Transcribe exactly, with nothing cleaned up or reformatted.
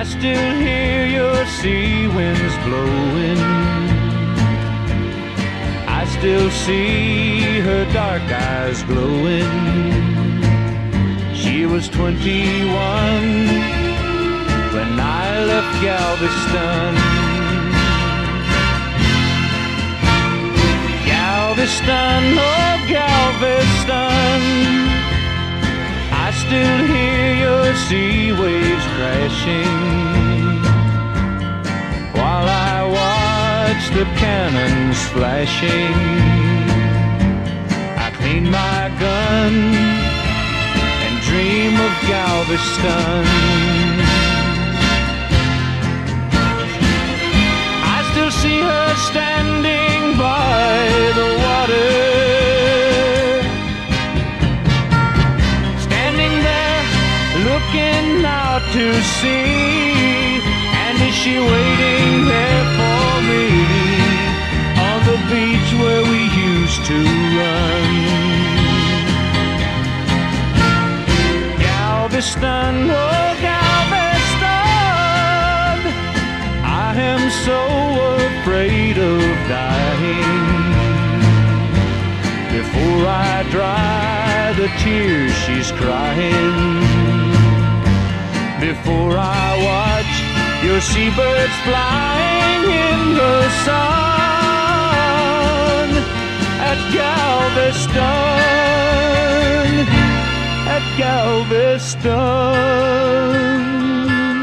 I still hear your sea winds blowing. I still see her dark eyes glowing. She was twenty-one when I left Galveston. Galveston, oh Galveston, I still hear your sea waves crashing while I watch the cannons flashing. I clean my gun and dream of Galveston. I still see her standing by the water, standing there looking out to sea. And is she waiting there for me on the beach where we used to run? Galveston, oh Galveston, I am so afraid of dying before I dry the tears she's crying, before I watch your seabirds flying in the sun at Galveston, at Galveston.